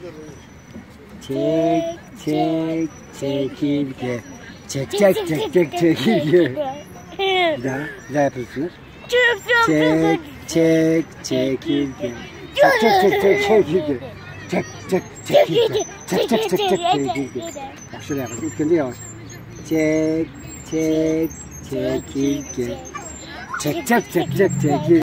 Çek, çek, çekirge. Çek, çek, çek, çek, çekirge. Bir daha yapıyorsunuz. Çek, çek, çekirge. Çek, çek, çek, çek, çekirge. Çek, çek, çekirge. Çek, çek, çek, çek, çekirge. Bak şöyle yapalım. İlk önce yavaş. Çek, çek, çekirge. Çek, çek, çek, çek, çekirge.